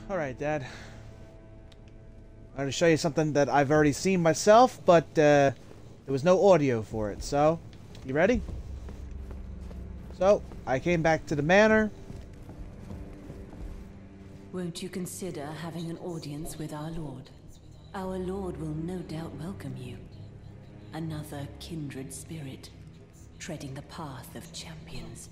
Alright, Dad. I'm going to show you something that I've already seen myself, but there was no audio for it, so... You ready? So, I came back to the manor. Won't you consider having an audience with our Lord? Our Lord will no doubt welcome you. Another kindred spirit, treading the path of champions.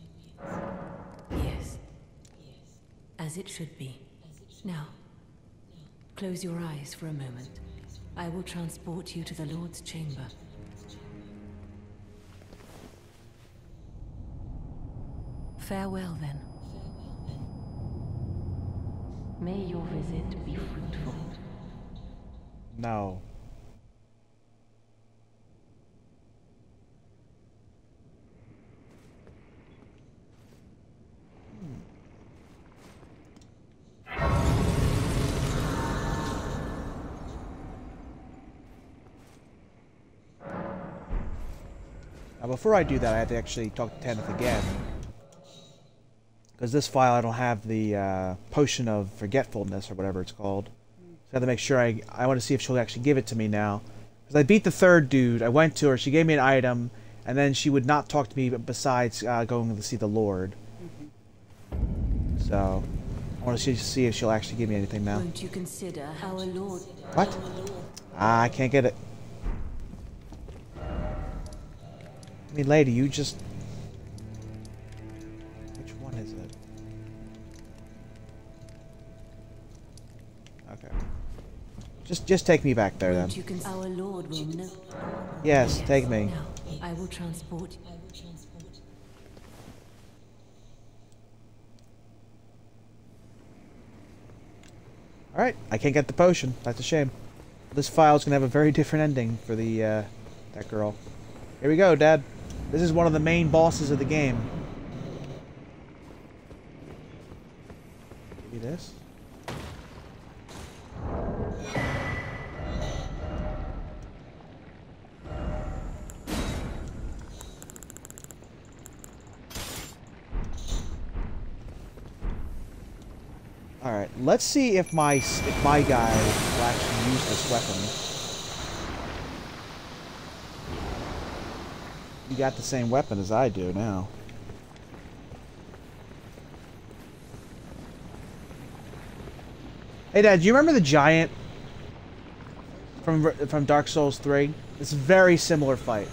Yes, as it should be. Now, close your eyes for a moment. I will transport you to the Lord's chamber. Farewell, then. May your visit be fruitful. No. Now, before I do that, I have to actually talk to Tanith again. Because this file, I don't have the potion of forgetfulness, or whatever it's called. So I have to make sure I want to see if she'll actually give it to me now. Because I beat the third dude, I went to her, she gave me an item, and then she would not talk to me besides going to see the Lord. So, I want to see if she'll actually give me anything now. Won't you consider our Lord? What? Ah, I can't get it. I mean, lady, you just... Which one is it? Okay. Just take me back there, then. Our Lord will know. Yes, take me. Now, I will transport. Alright, I can't get the potion. That's a shame. This file's gonna have a very different ending for the, that girl. Here we go, Dad. This is one of the main bosses of the game. Give me this. Alright, let's see if my guy will actually use this weapon. You got the same weapon as I do now. Hey Dad, do you remember the giant from Dark Souls 3? It's a very similar fight.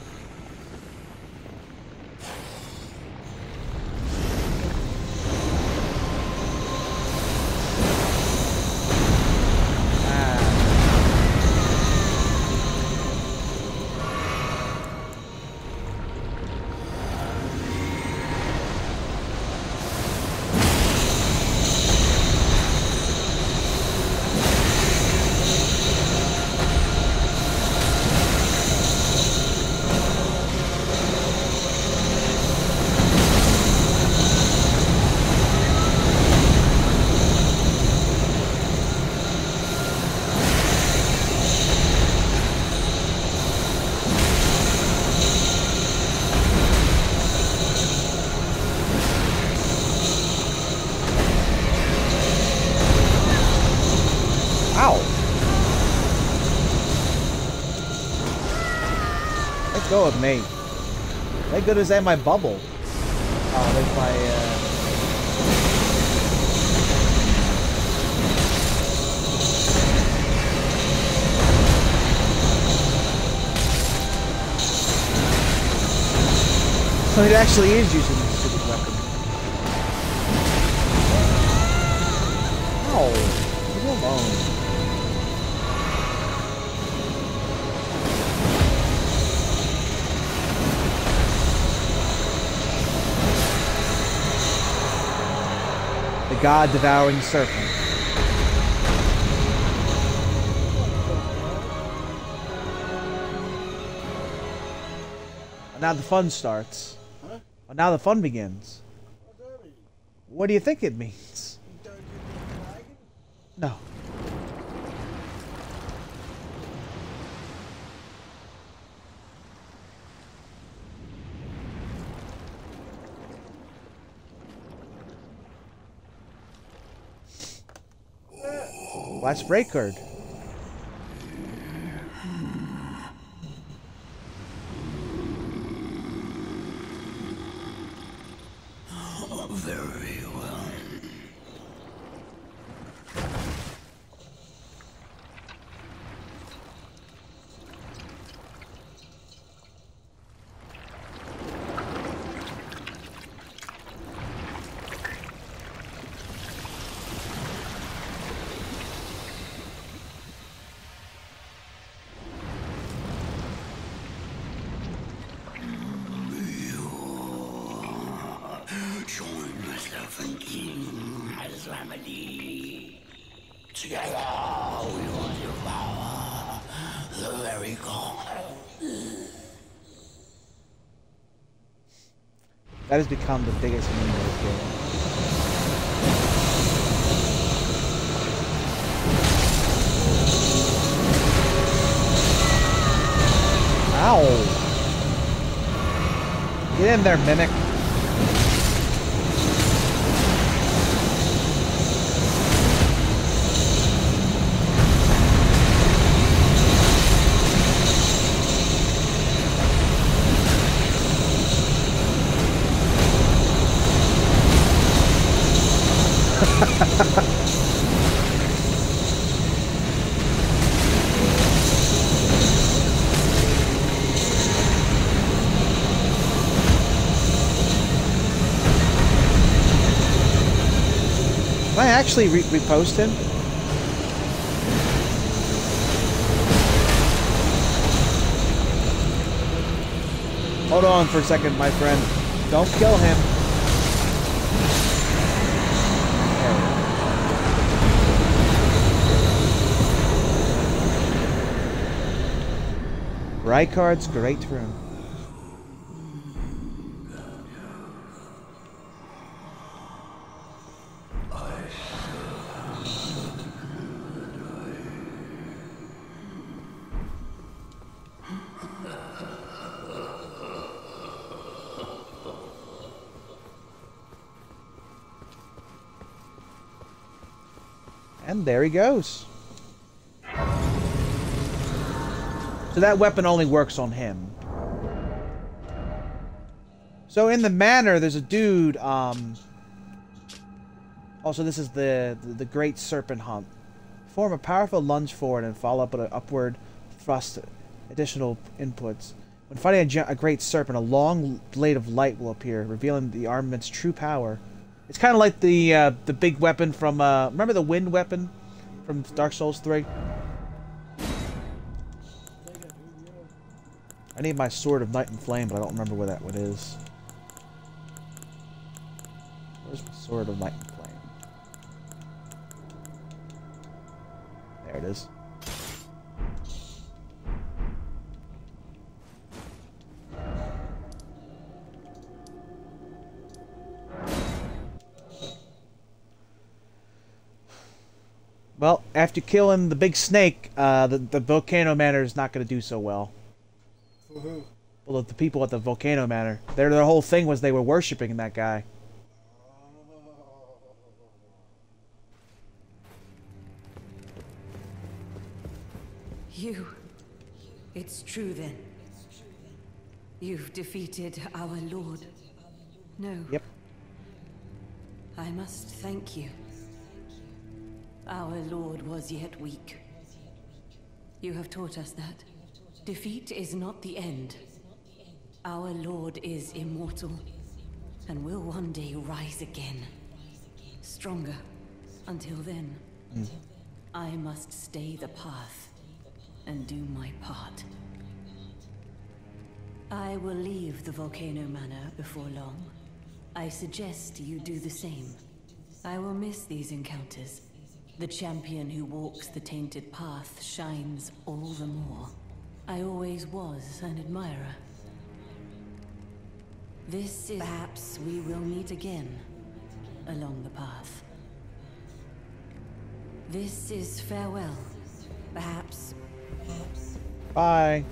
Go with me. Thank goodness I have my bubble. Oh, there's my, So it actually is using this stupid weapon. Oh, leave me alone. God-devouring serpent. And now the fun starts. Huh? Well, now the fun begins. What do you think it means? No. Well, that's Raycard. Very well. Join myself and King Azramadi. Together we will devour the very god. That has become the biggest meme of this game. Ow! Get in there, Mimic. Can I actually repost him? Hold on for a second, my friend. Don't kill him. Rykard's Great Room. And there he goes. So that weapon only works on him. So in the manor, there's a dude. Also, this is the Great Serpent Hump. Form a powerful lunge forward and follow up with an upward thrust. Additional inputs. When fighting a great serpent, a long blade of light will appear, revealing the armament's true power. It's kind of like the big weapon from remember the wind weapon from Dark Souls 3. I need my Sword of Night and Flame, but I don't remember where that one is. Where's my Sword of Night and Flame? There it is. Well, after killing the big snake, the Volcano Manor is not going to do so well. Woohoo. Well, the people at the Volcano Manor, their whole thing was they were worshipping that guy. You. It's true then. You've defeated our lord. No. Yep. I must thank you. Our lord was yet weak. You have taught us that. Defeat is not the end. Our lord is immortal, and will one day rise again. Stronger. Until then, I must stay the path and do my part. I will leave the Volcano Manor before long. I suggest you do the same. I will miss these encounters. The champion who walks the tainted path shines all the more. I always was an admirer. This is... Perhaps we will meet again along the path. This is farewell. Perhaps... Bye.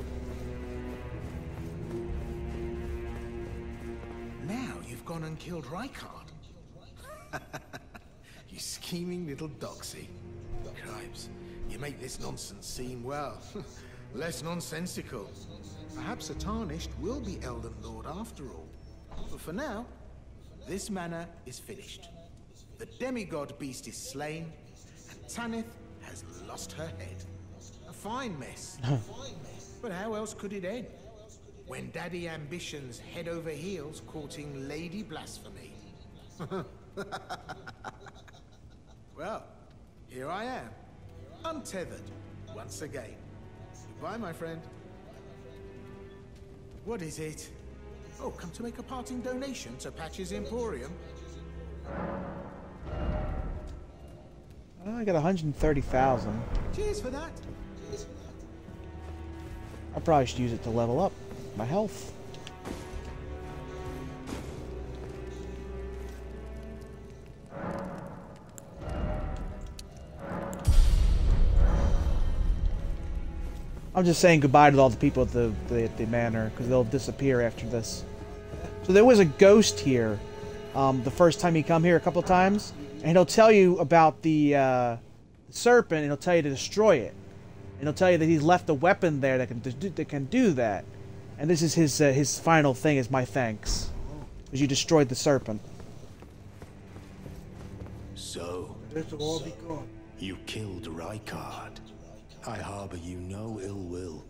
Now you've gone and killed Rykard. You You scheming little doxy. Cripes, you make this nonsense seem, well, less nonsensical. Perhaps a Tarnished will be Elden Lord after all. But for now, this manor is finished. The demigod beast is slain, and Tanith has lost her head. A fine mess. But how else could it end? When Daddy Ambition's head over heels courting Lady Blasphemy. Well, here I am, untethered, once again. Goodbye, my friend. What is it? Oh, come to make a parting donation to Patch's Emporium? I got 130,000. Cheers for that. I probably should use it to level up my health. I'm just saying goodbye to all the people at the manor, because they'll disappear after this. So there was a ghost here the first time you come here a couple of times, and he'll tell you about the serpent, and he'll tell you to destroy it. And he'll tell you that he's left a weapon there that can do that. And this is his final thing, is my thanks. Because you destroyed the serpent. So, you killed Rykard. I harbor you no ill will.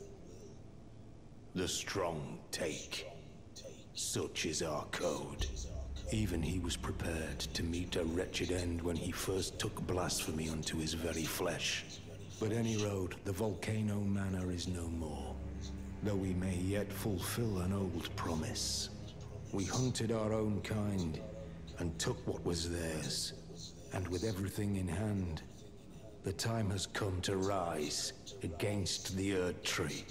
The strong take. Such is our code. Even he was prepared to meet a wretched end when he first took blasphemy unto his very flesh. But any road, the Volcano Manor is no more. Though we may yet fulfill an old promise. We hunted our own kind, and took what was theirs. And with everything in hand, the time has come to rise against the Erd Tree.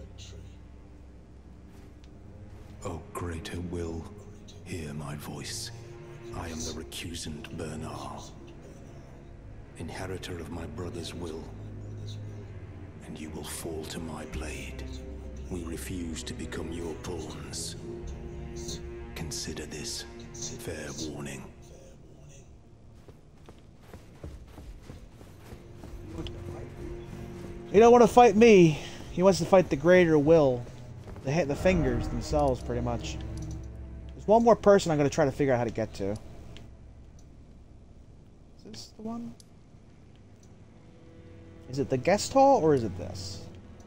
O greater will, hear my voice. I am the recusant Bernal, inheritor of my brother's will, and you will fall to my blade. We refuse to become your pawns. Consider this fair warning. He don't want to fight me. He wants to fight the greater will. The fingers themselves, pretty much. There's one more person I'm going to try to figure out how to get to. Is this the one? Is it the guest hall, or is it this?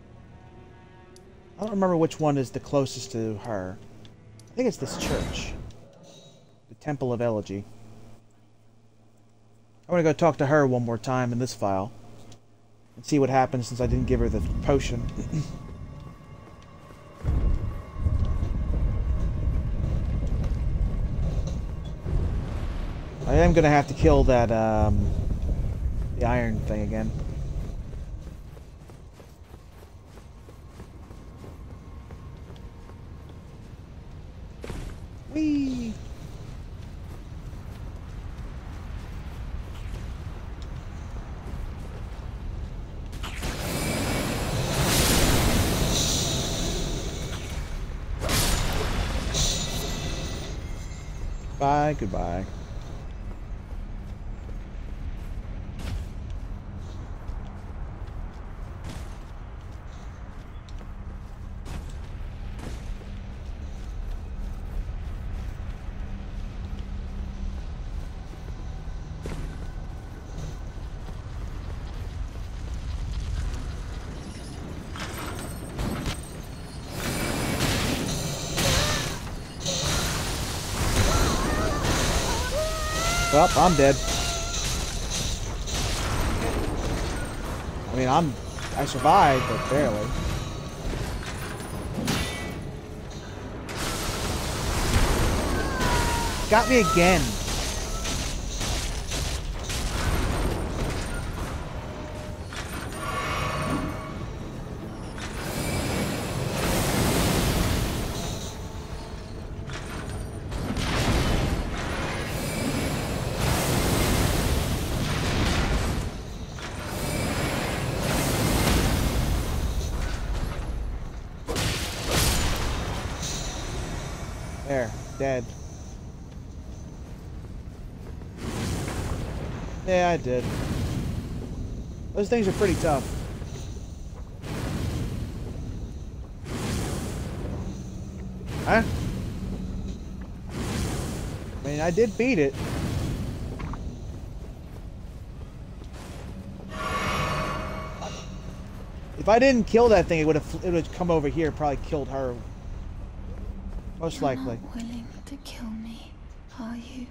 I don't remember which one is the closest to her. I think it's this church. The Temple of Elegy. I want to go talk to her one more time in this file. And see what happens since I didn't give her the potion. I am going to have to kill that, the iron thing again. Whee! Bye, goodbye. Well, I'm dead. I mean, I survived, but barely. Got me again. There, dead. Yeah, I did. Those things are pretty tough. Huh? I mean, I did beat it. If I didn't kill that thing, it would have come over here and probably killed her. Most likely. You're not willing to kill me, are you?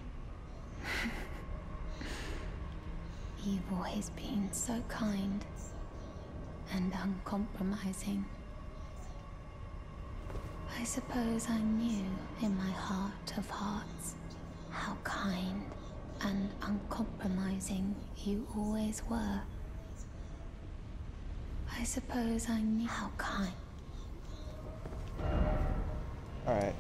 You've always been so kind and uncompromising. I suppose I knew in my heart of hearts how kind and uncompromising you always were. I suppose I knew how kind. Alright.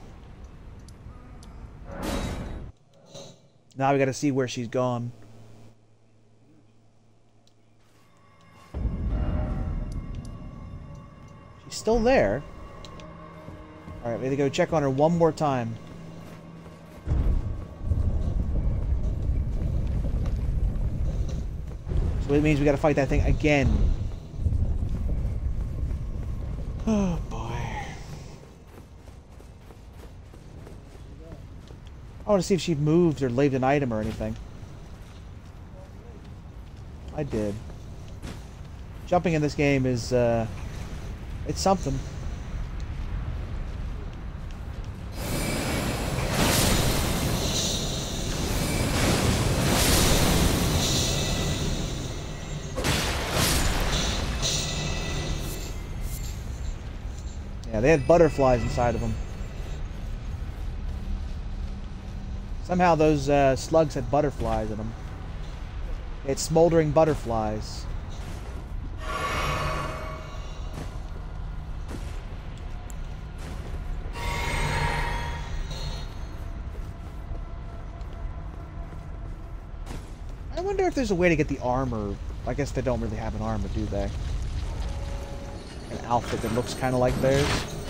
Now we gotta see where she's gone. She's still there. Alright, we gotta go check on her one more time. So it means we gotta fight that thing again. Oh boy. I want to see if she moved or left an item or anything. I did. Jumping in this game is, it's something. Yeah, they had butterflies inside of them. Somehow those slugs had butterflies in them. They had smoldering butterflies. I wonder if there's a way to get the armor. I guess they don't really have an armor, do they? An outfit that looks kind of like theirs.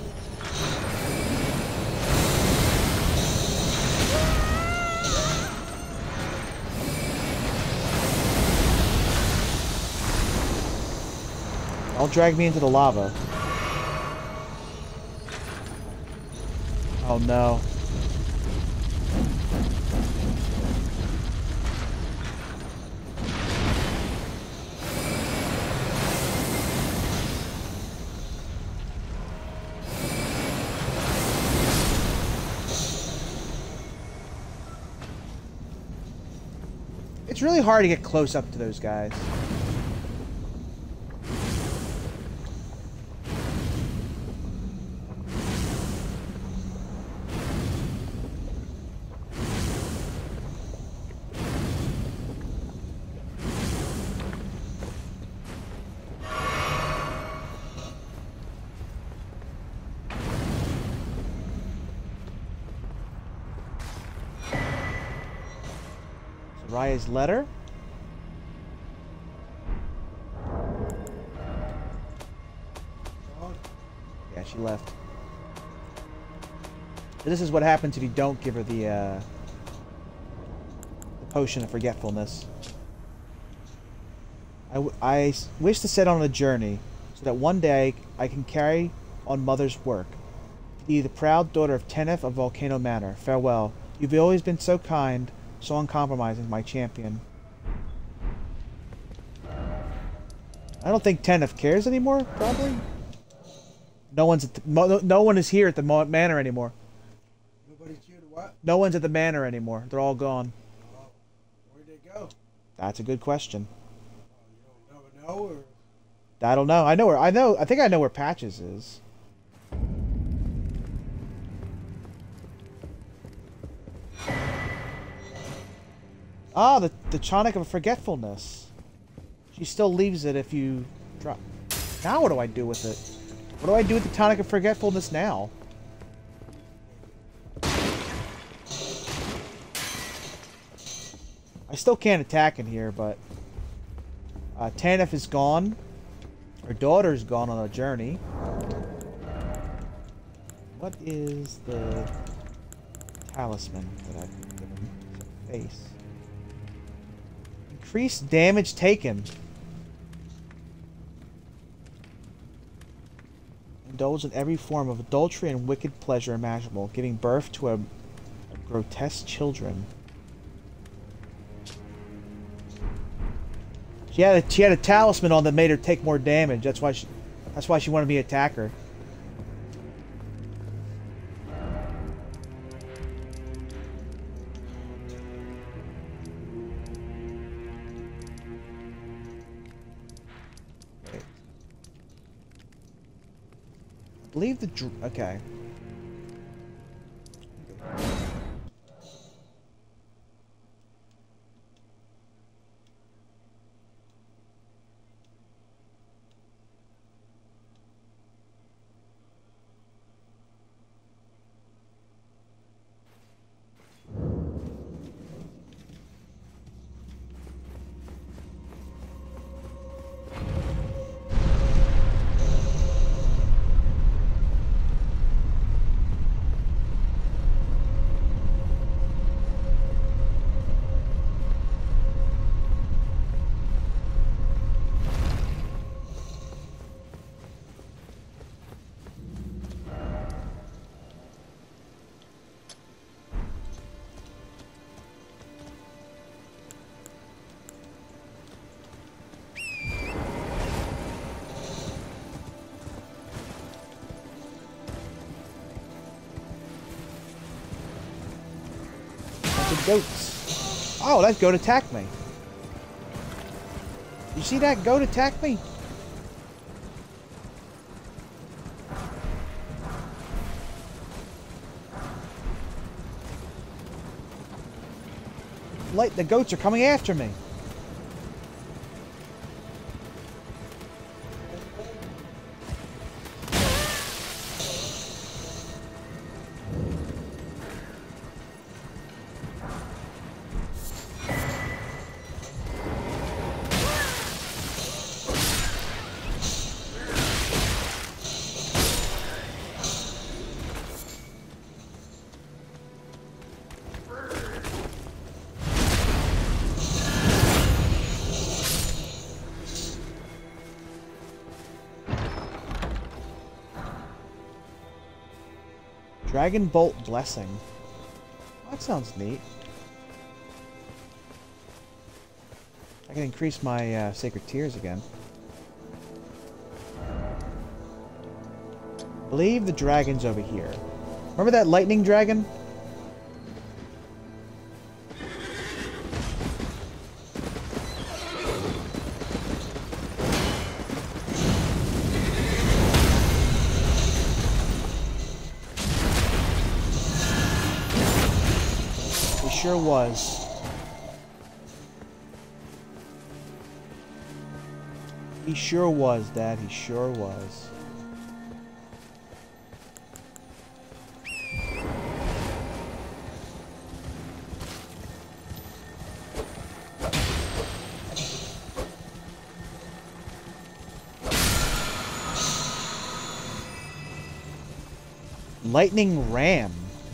Don't drag me into the lava. Oh no. It's really hard to get close up to those guys. Raya's letter. Yeah, she left. This is what happens if you don't give her the potion of forgetfulness. I wish to set on a journey so that one day I can carry on Mother's work. Be the proud daughter of Teneth of Volcano Manor. Farewell. You've always been so kind, so uncompromising, my champion. I don't think Teneth cares anymore, probably. No one's at the, no one is here at the manor anymore. Nobody's here to what? No one's at the manor anymore. They're all gone. Oh, where'd they go? That's a good question. You don't know, or? I don't know. I think I know where Patches is. Ah, the tonic of forgetfulness. She still leaves it if you drop. Now what do I do with it? What do I do with the tonic of forgetfulness now? I still can't attack in here, but Tanith is gone. Her daughter's gone on a journey. What is the talisman that I've given? Face. Increase damage taken. Indulge in every form of adultery and wicked pleasure imaginable, giving birth to a grotesque children. She had a talisman on that made her take more damage. That's why she wanted me to attack her. I believe okay. Goats. Oh, that goat attacked me. You see that goat attack me? The goats are coming after me. Dragon Bolt Blessing. That sounds neat. I can increase my Sacred Tears again. I believe the dragon's over here. Remember that lightning dragon? Sure was. He sure was, Dad. He sure was. Lightning Ram.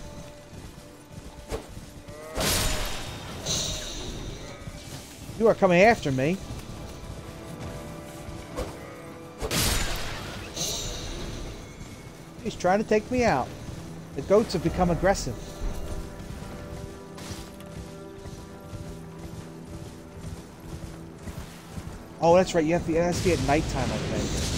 You are coming after me. He's trying to take me out. The goats have become aggressive. Oh, that's right. It has to be at nighttime, I think.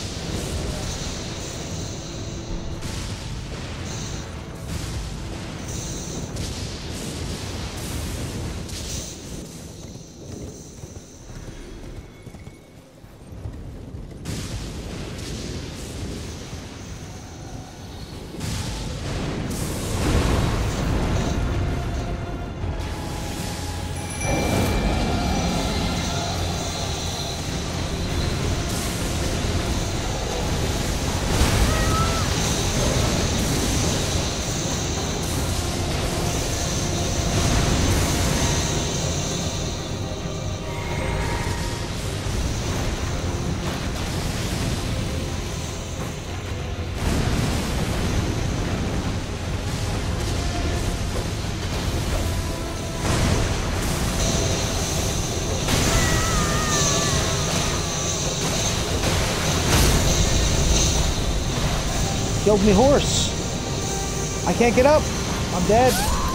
Killed me horse. I can't get up. I'm dead.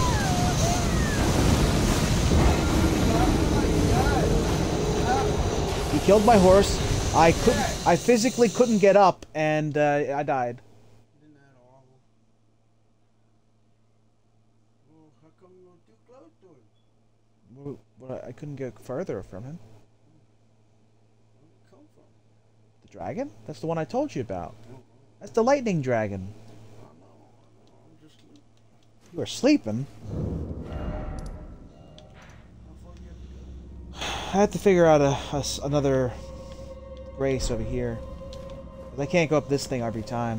He killed my horse. I physically couldn't get up, and I died. Isn't that awful? Well, how come you were too close to him? Well, I couldn't get further from him. Where'd it come from? The dragon? That's the one I told you about. That's the lightning dragon. I'm just sleeping. You were sleeping? How far do you have to go? I have to figure out another grace over here. 'Cause I can't go up this thing every time.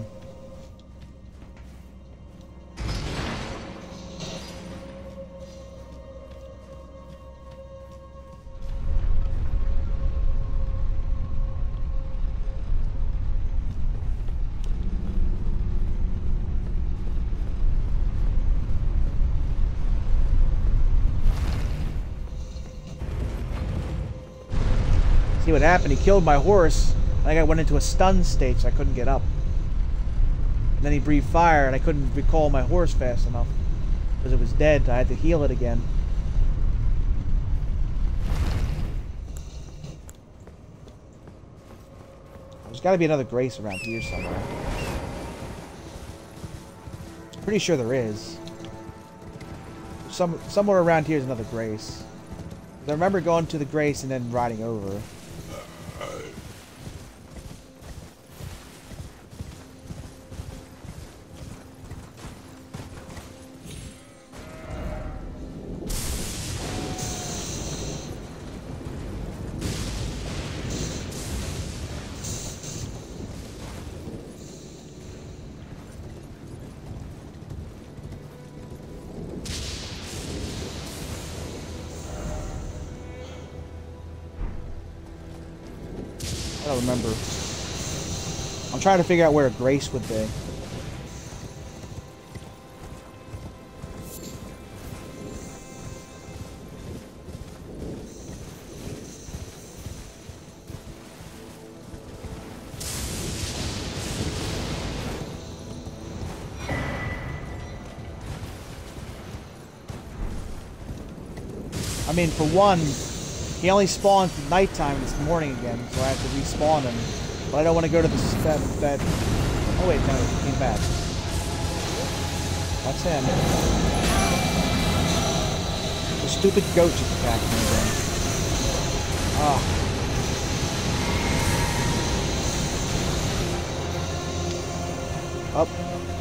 See what happened? He killed my horse. I think I went into a stun state, so I couldn't get up. And then he breathed fire, and I couldn't recall my horse fast enough because it was dead. I had to heal it again. There's got to be another grace around here somewhere. Pretty sure there is. Somewhere around here is another grace. I remember going to the grace and then riding over. I don't remember. I'm trying to figure out where a grace would be. I mean, for one, he only spawned at nighttime this morning again, so I have to respawn him. But I don't want to go to that... Oh wait, no, he came back. That's him. The stupid goat just attacked me again. Ah. Up.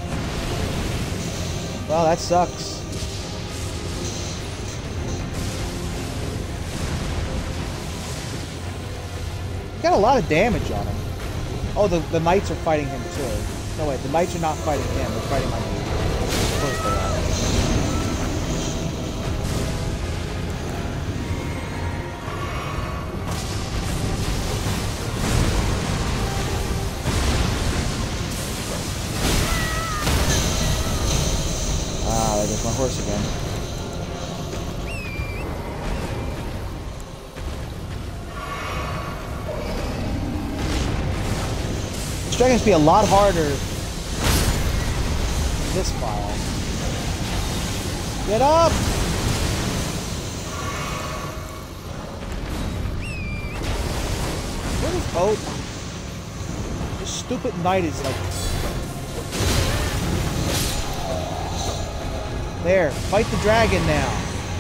Well, that sucks. Got a lot of damage on him. Oh, the knights are fighting him too. No wait, the knights are not fighting him. They're fighting my dude. Of course they are. Ah, there goes my horse again. This dragon's be a lot harder than this file. Get up! What is boat? This stupid knight is like... There, fight the dragon now.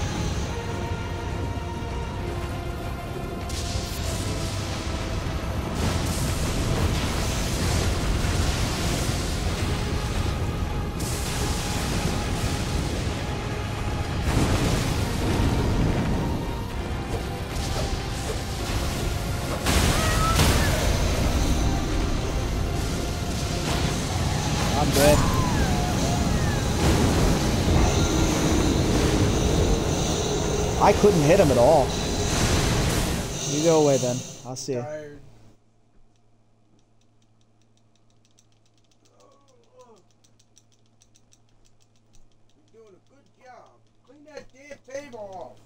I'm dead. I couldn't hit him at all. You go away then. I'll see you. Tired. You're doing a good job. Clean that damn table off.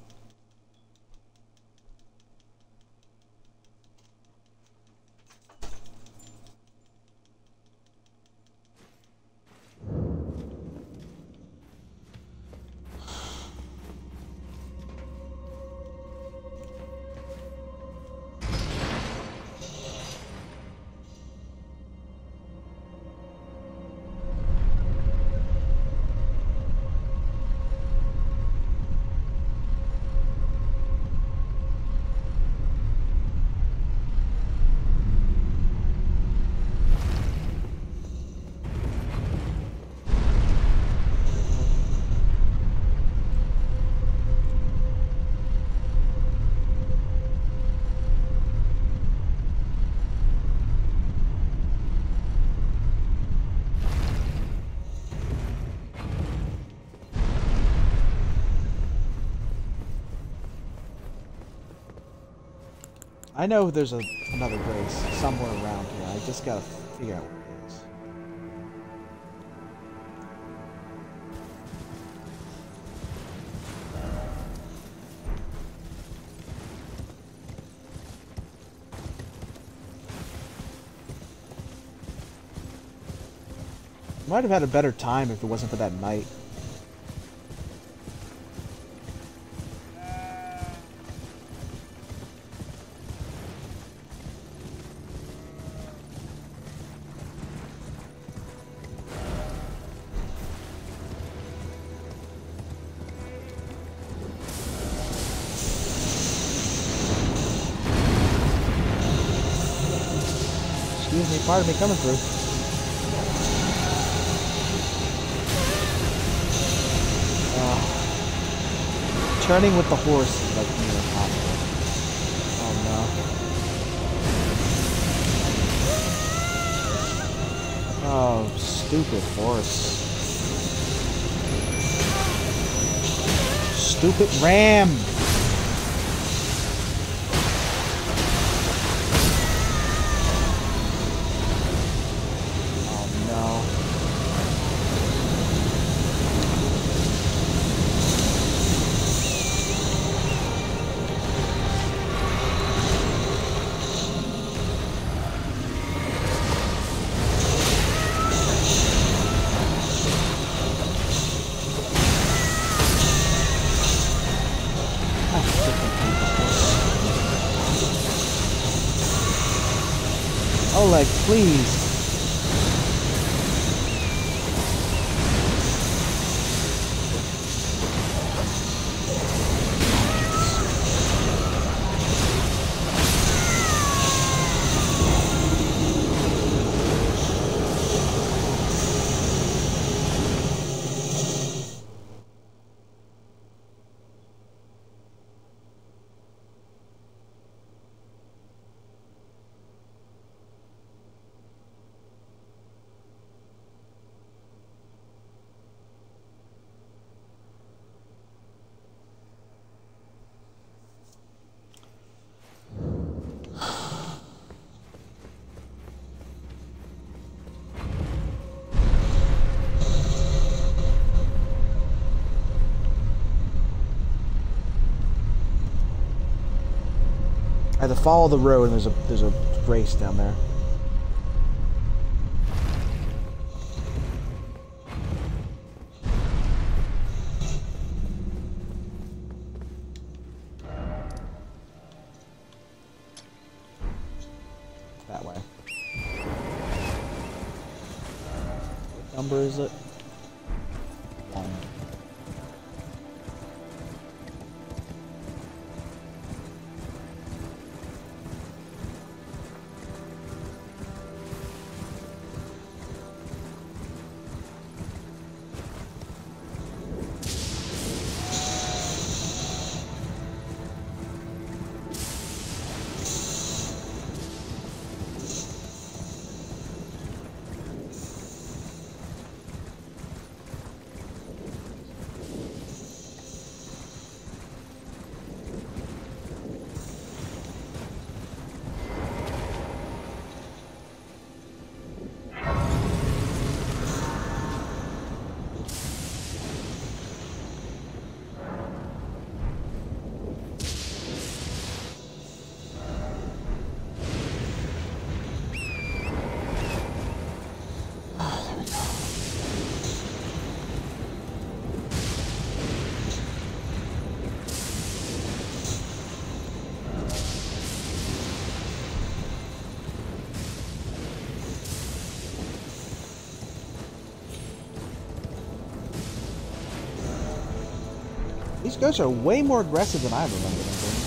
I know there's another Grace somewhere around here. I just gotta figure out where it is. Might have had a better time if it wasn't for that knight. Excuse me, pardon me coming through. Turning with the horse is like near impossible. Oh no. Oh, stupid horse. Stupid ram! Oh no. Oleg, please. I had to follow the road, and there's a Grace down there. That way. What number is it? 1. These ghosts are way more aggressive than I remember them being.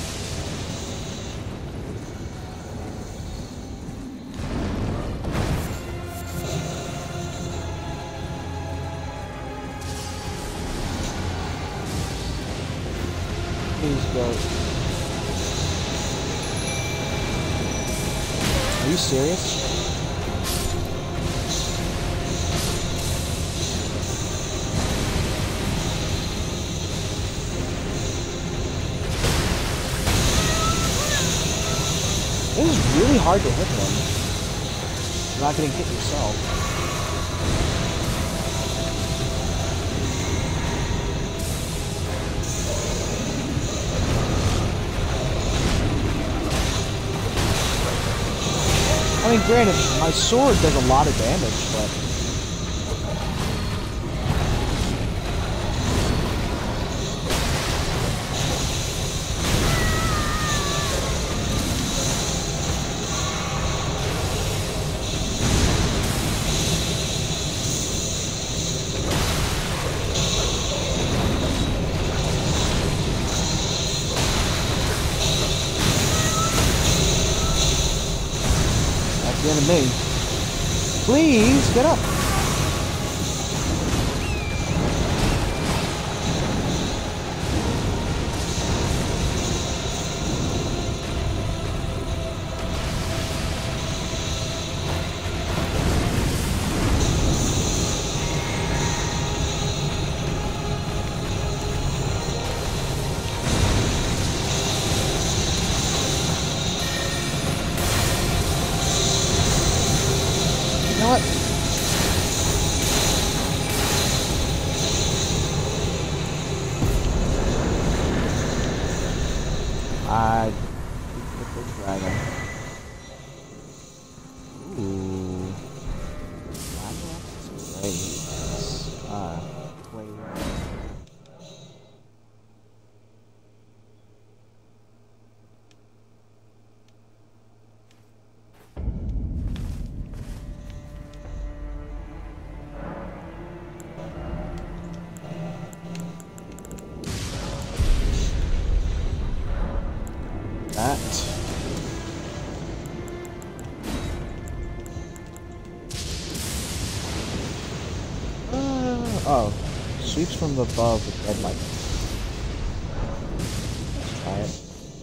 These ghosts. Are you serious? This is really hard to hit him. You're not getting hit yourself. I mean, granted, my sword does a lot of damage, but... the end of me. Please get up. You know what? The big dragon. Ooh. Black Race. Play. That. Oh, sweeps from above with red light. Let's try it.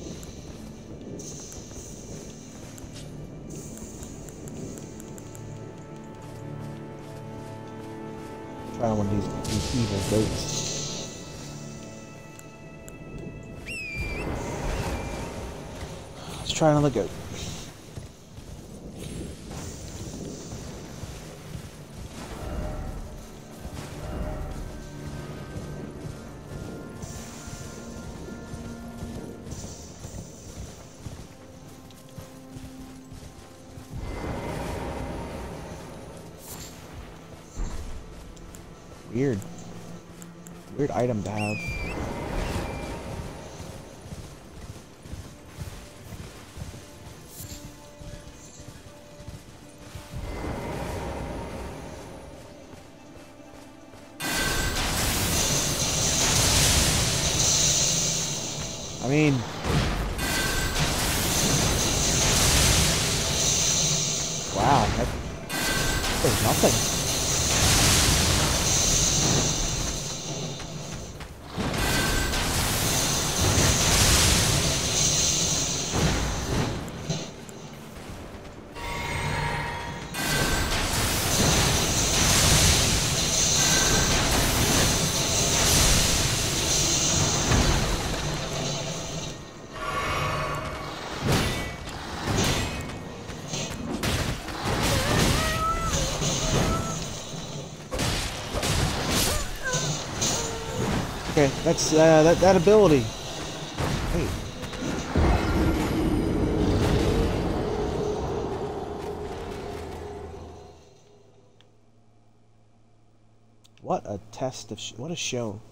Try one of these evil goats. Let's try another goat. Weird item to have. I mean, wow, there's nothing. Okay, that's that ability. Hey. What a test of what a show.